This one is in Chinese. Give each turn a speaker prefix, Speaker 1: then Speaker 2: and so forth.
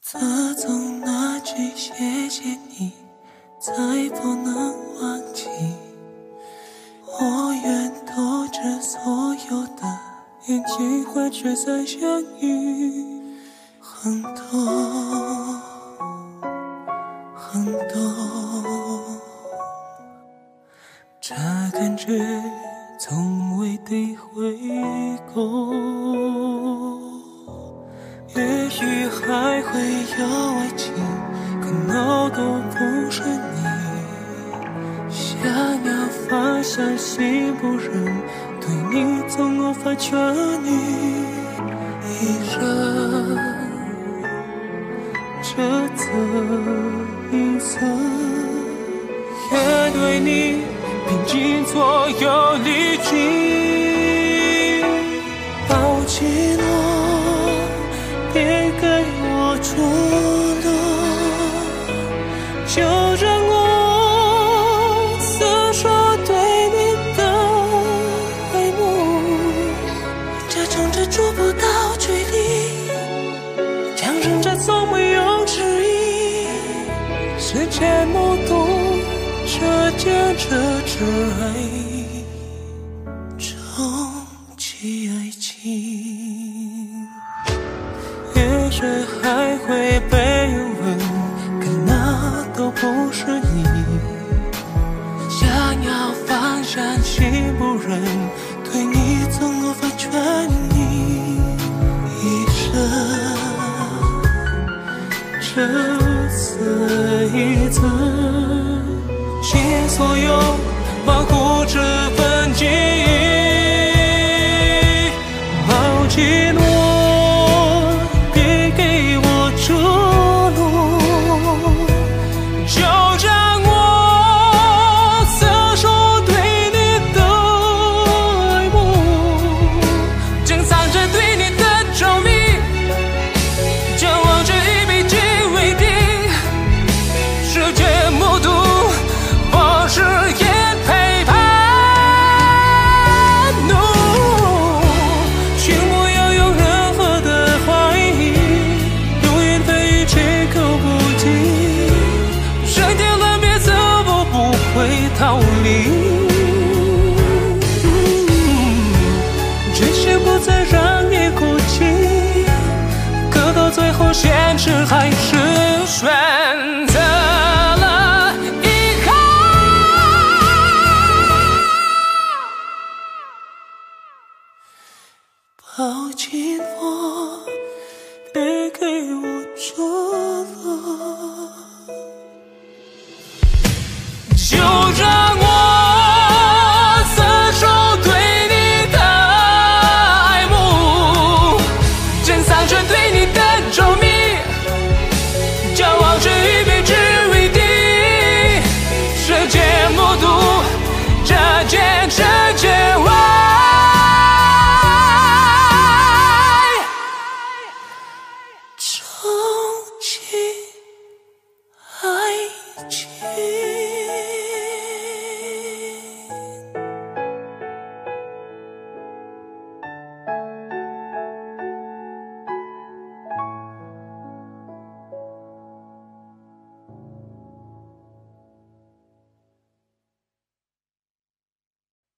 Speaker 1: 自从那句谢谢你，再不能忘记。我愿投掷所有的运气，换取再相遇。很多很多，这感觉从未体会过。也许还会有爱情，可那都不是你。想要放下心不忍，对你总无法痊愈。一生这次一次，愿对你拼尽所有力气。抱紧我，别给我出路，就让我诉说对你的爱慕。假装着触不到距离，强忍着从没有迟疑，时间目睹这坚持着爱，重启爱情。也许还会被人问，可那都不是你。想要放下心不忍，对你总无法痊愈。一生这次一次，尽所有保护这份记忆。抱紧我，别给我出路，就让我诉说对你的爱慕。珍藏着对你的着迷，将往事一笔记为定，世界目睹往事也陪伴。请不要有任何的怀疑，永远的一切口不提，上天了别走，我不会逃离。决心不再让你哭泣，可到最后现实还是选择了遗憾。抱紧我，别给我出路。